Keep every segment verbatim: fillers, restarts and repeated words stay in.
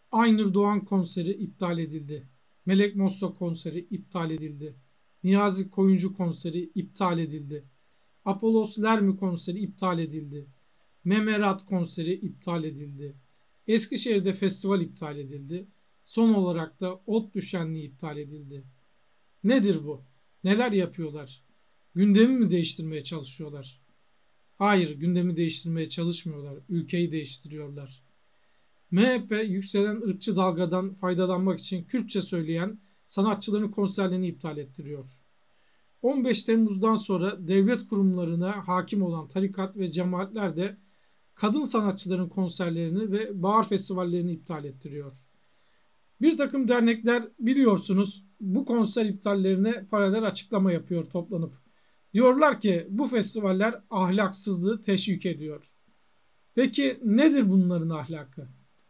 Aynur Doğan konseri iptal edildi. Melek Mosso konseri iptal edildi. Niyazi Koyuncu konseri iptal edildi. Apollos Lermi konseri iptal edildi. Memerat konseri iptal edildi. Eskişehir'de festival iptal edildi. Son olarak da ODTÜ şenliği iptal edildi. Nedir bu? Neler yapıyorlar? Gündemi mi değiştirmeye çalışıyorlar? Hayır, gündemi değiştirmeye çalışmıyorlar. Ülkeyi değiştiriyorlar. M H P yükselen ırkçı dalgadan faydalanmak için Kürtçe söyleyen sanatçıların konserlerini iptal ettiriyor. on beş Temmuz'dan sonra devlet kurumlarına hakim olan tarikat ve cemaatler de kadın sanatçıların konserlerini ve bahar festivallerini iptal ettiriyor. Bir takım dernekler biliyorsunuz bu konser iptallerine paralel açıklama yapıyor toplanıp. Diyorlar ki bu festivaller ahlaksızlığı teşvik ediyor. Peki nedir bunların ahlakı?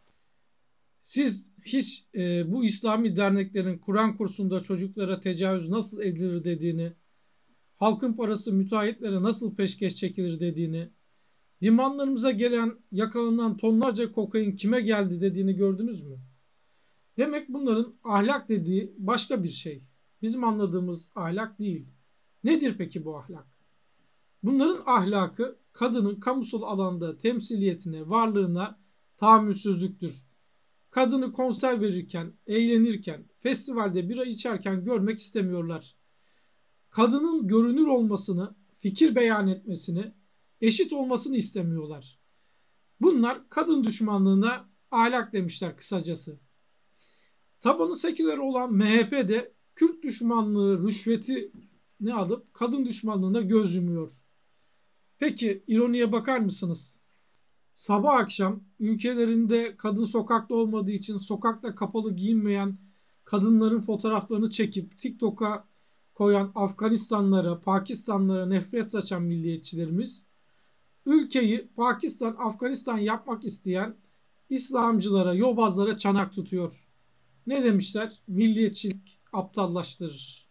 Siz hiç e, bu İslami derneklerin Kur'an kursunda çocuklara tecavüz nasıl edilir dediğini, halkın parası müteahhitlere nasıl peşkeş çekilir dediğini, limanlarımıza gelen yakalanan tonlarca kokain kime geldi dediğini gördünüz mü? Demek bunların ahlak dediği başka bir şey. Bizim anladığımız ahlak değil. Nedir peki bu ahlak? Bunların ahlakı kadının kamusal alanda temsiliyetine, varlığına tahammülsüzlüktür. Kadını konser verirken, eğlenirken, festivalde bira içerken görmek istemiyorlar. Kadının görünür olmasını, fikir beyan etmesini, eşit olmasını istemiyorlar. Bunlar kadın düşmanlığına ahlak demişler kısacası. Tabanı seküler olan M H P de Kürt düşmanlığı rüşveti ne alıp kadın düşmanlığına göz yumuyor. Peki ironiye bakar mısınız? Sabah akşam ülkelerinde kadın sokakta olmadığı için sokakta kapalı giyinmeyen kadınların fotoğraflarını çekip TikTok'a koyan Afganistanlara, Pakistanlara nefret saçan milliyetçilerimiz, ülkeyi Pakistan, Afganistan yapmak isteyen İslamcılara, yobazlara çanak tutuyor. Ne demişler? Milliyetçilik aptallaştırır.